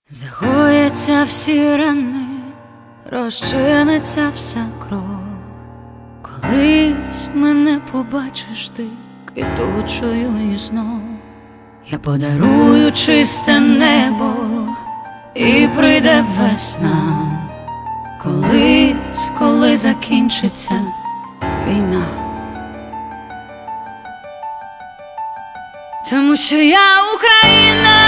Загояться всі рани, розчиниться вся кров. Колись мене побачиш ти квітучою і знов. Я подарую чисте небо, і прийде весна. Колись, коли закінчиться війна. Тому що я Україна,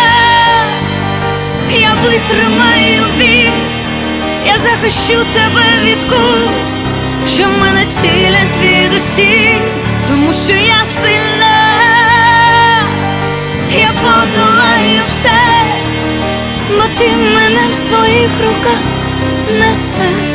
я витримаю біль, я захищу тебе від куль, що мене цілять звідусіль. Тому що я сильна, я подолаю все, бо ти мене в своїх руках несеш.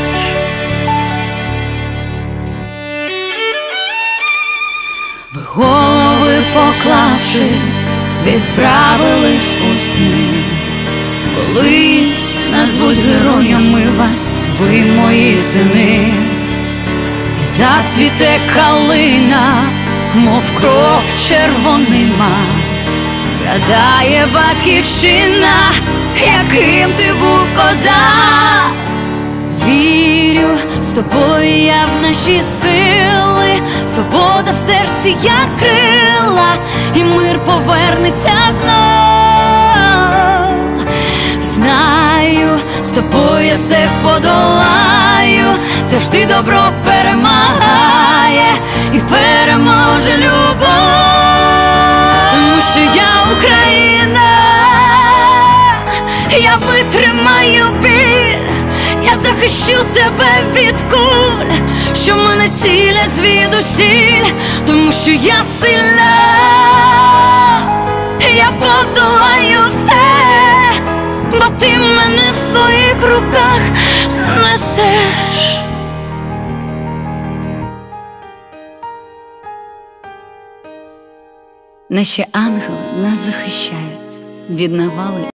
Ви голови поклавши, відправились у сни. Колись назвуть героями вас, ви мої сини. І зацвіте калина, мов кров червонима. Згадає батьківщина, яким ти був козак. Вірю, з тобою я в наші сили, свобода в серці, як крила, і мир повернеться знов. Знаю, з тобою я все подолаю, завжди добро перемагає і переможе любов. Тому що я Україна, я витримаю біль, я захищу тебе від куль, що мене цілять звідусіль. Тому що я сильна, я подолаю все, бо ти мене в своїх руках несеш. Наші ангели нас захищають від навали